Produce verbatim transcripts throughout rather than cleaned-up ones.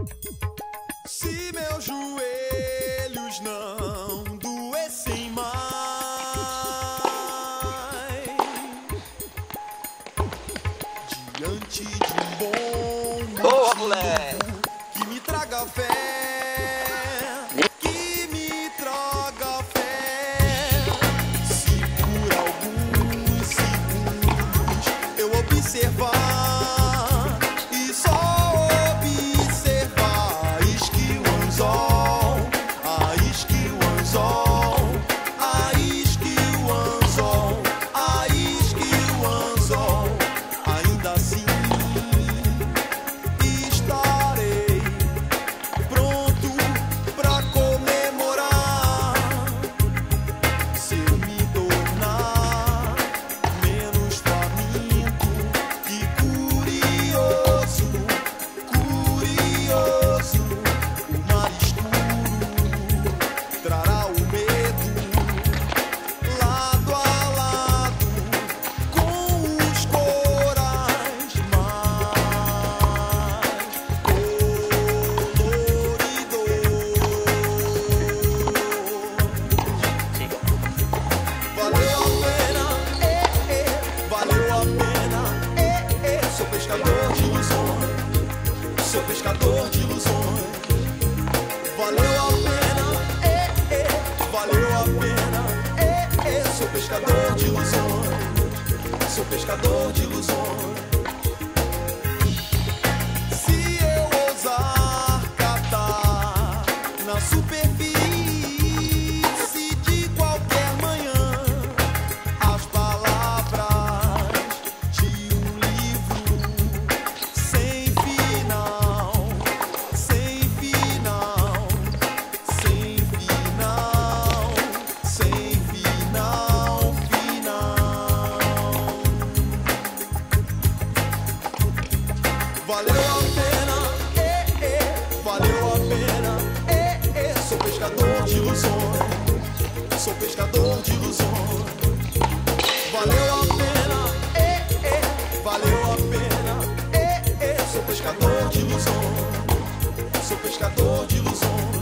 Se meus joelhos não doessem mais, diante de um bom Boa, moleque! que me traga fé, que me traga fé. Se por alguns segundos eu observar e só observar, isque o anzol, a isque o anzol, a isque o anzol, a isque o anzol, ainda assim estarei pronto pra comemorar. Se eu me tornar menos faminto e curioso, curioso, o mar escuro trará o medo lado a lado com os corais mais coloridos. Valeu a pena, eh, eh, valeu a pena, eh, eh. Sou pescador de ilusões, sou pescador de ilusões. Valeu a pena, eh, eh, valeu a pena, eh, eh. Sou pescador de ilusões, sou pescador de ilusões. Se eu ousar catar na superfície de qualquer manhã as palavras de um livro sem final, sem final, sem final, sem final, final. Valeu a pena, eh, eh, valeu a pena, eh, eh. Sou pescador de ilusões, sou pescador de ilusões. Valeu a pena, eh, eh, valeu a pena, eh, eh. Sou pescador de ilusões, sou pescador de ilusões.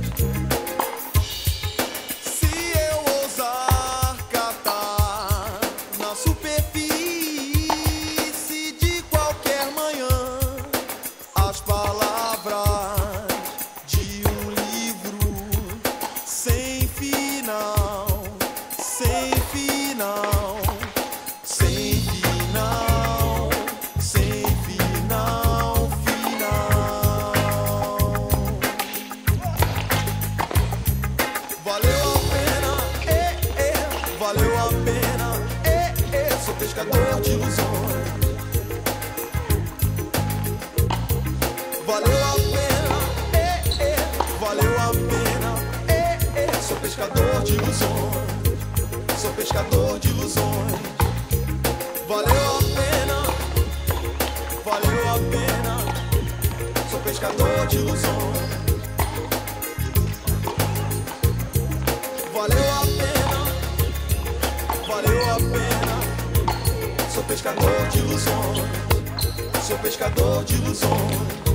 Se eu ousar catar na superfície de qualquer manhã as palavras de um livro sem final, sem final, sem final, sem final, final. Valeu a pena, eh, eh, valeu a pena, eh, eh. Sou pescador de ilusões. Valeu a pena, eh, eh, valeu a pena, eh, eh. Sou pescador de ilusões, sou pescador de ilusões. Valeu a pena, valeu a pena, sou pescador de ilusões. Valeu a pena, valeu a pena, sou pescador de ilusões, sou pescador de ilusões.